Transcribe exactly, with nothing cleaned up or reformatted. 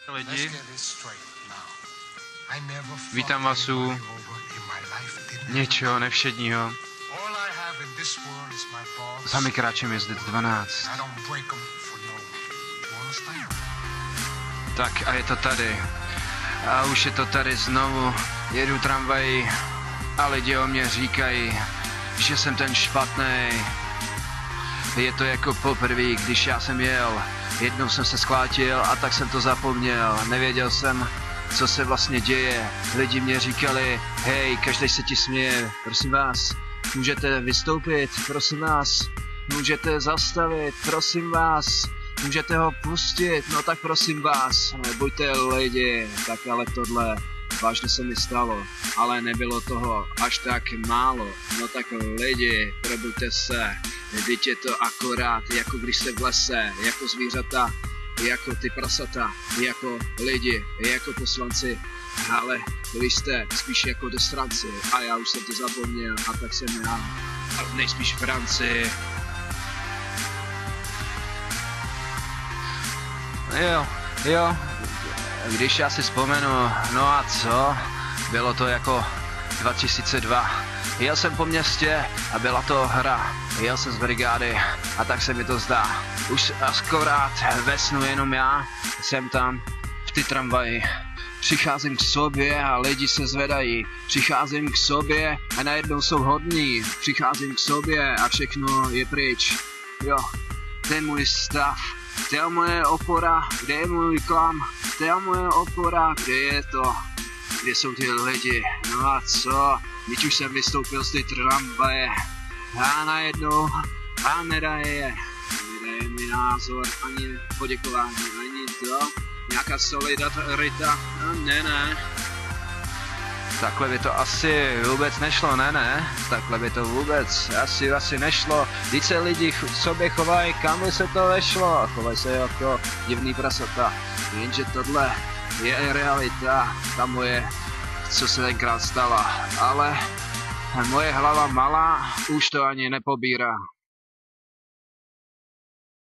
Lidi, vítám vás u něčeho nevšedního. Za mikráčem je zde dvanáct. Tak a je to tady. A už je to tady znovu. Jedu tramvají a lidi o mě říkají, že jsem ten špatnej. Je to jako poprvé, když já jsem jel. Jednou jsem se sklátil a tak jsem to zapomněl. Nevěděl jsem, co se vlastně děje. Lidi mě říkali, hej, každý se ti směje. Prosím vás, můžete vystoupit, prosím vás. Můžete zastavit, prosím vás. Můžete ho pustit, no tak prosím vás. Buďte lidi, tak ale tohle vážně se mi stalo. Ale nebylo toho až tak málo. No tak lidi, probuďte se. Vždyť je to akorát, jako když se v lese, jako zvířata, jako ty prasata, jako lidi, jako poslanci, ale vy jste spíš jako dostranci a já už jsem to zapomněl a tak jsem já, ale nejspíš v Francii. Jo, jo, když já si vzpomenu, no a co, bylo to jako dva tisíce dva. Jel jsem po městě a byla to hra. Jel jsem z brigády a tak se mi to zdá. Už akorát ve snu jenom já jsem tam v ty tramvaji. Přicházím k sobě a lidi se zvedají. Přicházím k sobě a najednou jsou hodní. Přicházím k sobě a všechno je pryč. Jo, to je můj stav. To je moje opora, kde je můj klam. To je moje opora, kde je to. Kde jsou ty lidi? No a co? Když už jsem vystoupil z té tramvaje a najednou a nedaje, nedaje mi názor, ani poděkování, ani to, nějaká solidarita, no ne, ne. Takhle by to asi vůbec nešlo, ne, ne, takhle by to vůbec asi, asi nešlo. Když se lidi k sobě chovají, kam by se to vešlo, chovají se jako divný prasata, jenže tohle je realita, ta moje, co se tenkrát stala, ale moje hlava malá už to ani nepobírá.